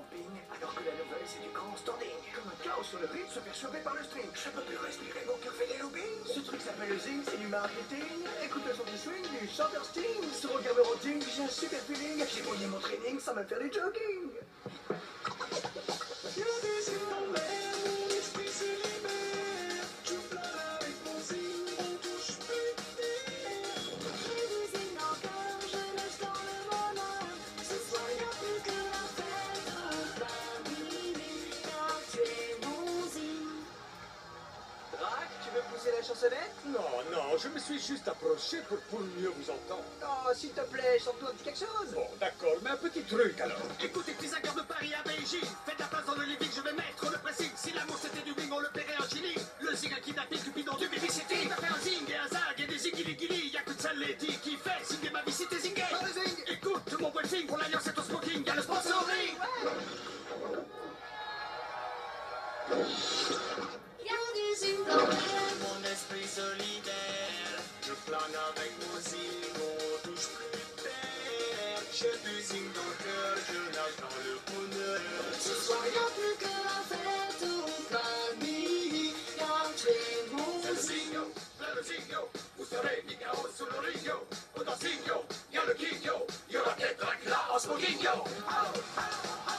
zapping, alors que la nouvelle c'est du grand standing. Comme un chaos sur le rythme se fait choper par le string. Je peux plus respirer, mon cœur fait des loopings. Ce truc s'appelle le zing, c'est du marketing. Écoute le son du swing, du chanteur Sting. Sur au routing, j'ai un super feeling. J'ai brouillé mon training sans même faire du jogging. Y'a des zing dans l'air, mon esprit se libère. Je plane avec mon zing, on touche plus terre. J'ai du zing dans le cœur, je nage dans le bonheur. Ce soir y'a plus que la fête, toute la nuit, car tu es mon zing. Drac, tu veux pousser la chansonnette? Non, je me suis juste approché pour mieux vous entendre. Oh, s'il te plaît, chante-nous un petit quelque chose. Bon, d'accord, mais un petit truc alors. Écoutez, petits accords de Paris à Beijing. Faites la place dans le living, je vais mettre le pressing. Si l'amour c'était du wing, on le paierait en chili. Le zing a kidnappé Cupidon du babysitting. T'as fait un zing et un zag et des zingili-gili. Y'a que de ça lady qui fait zinger ma vie si t'es zingé. Écoute, mon briefing pour l'alliance c'est au smoking. Y'a le sponsoring. Y'a du zing dans l'air. Mon esprit solidaire. Je plane avec mon zing, on touche plus terre. J'ai du zing dans le cœur, je nage dans le bonheur. Ce soir y'a plus que la fête, toute la nuit, car tu es mon C'est le zing. signo, plein de signo. Vous serez mis KO sur le ringo. Au dansigno, y'a le kigno. Y'aura peut-être un là en smoking, yo. Oh, oh, oh.